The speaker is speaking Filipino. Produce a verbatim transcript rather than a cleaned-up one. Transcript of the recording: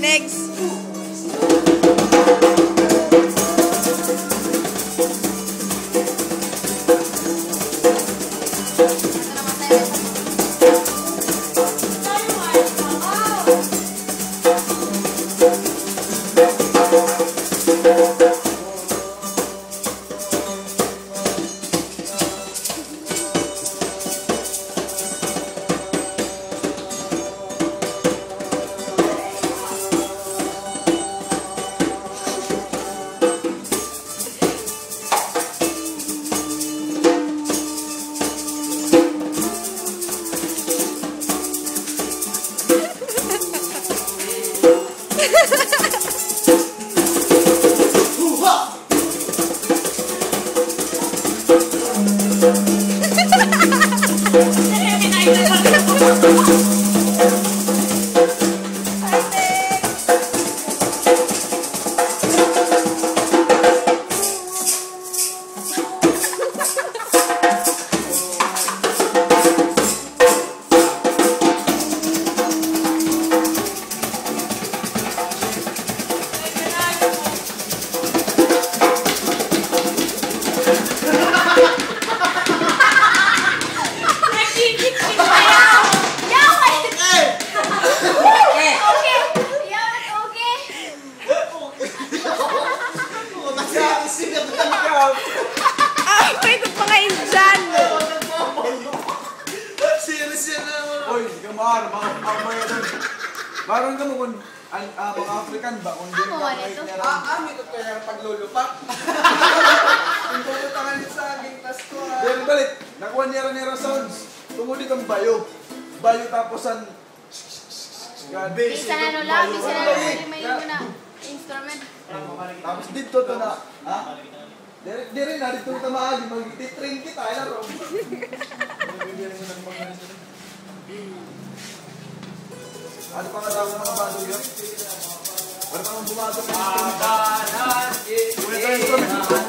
Next. Ah, wait, ito pa ngayon dyan. Serious yan naman. Uy, hindi ka mahal. Parang ka mo kung mga African ba? Kung hindi ka kahit nila. Ah, ah, may totoo yung paglulupak. Kung tulutangan yung saging, tas ko ah. Pero balik, nakuha niya nira sounds. Tumulit ang bayo. Bayo taposan. Bisa ano lang, bisa na lang may yun na instrument. Tapos dito to na, ha? Di rin na, dito ito maagi, mag-titrain kita, ay laro. Ano pa nga tawag mga bago yun? Para pa mga bumato ng instrument. Bumato ng instrument.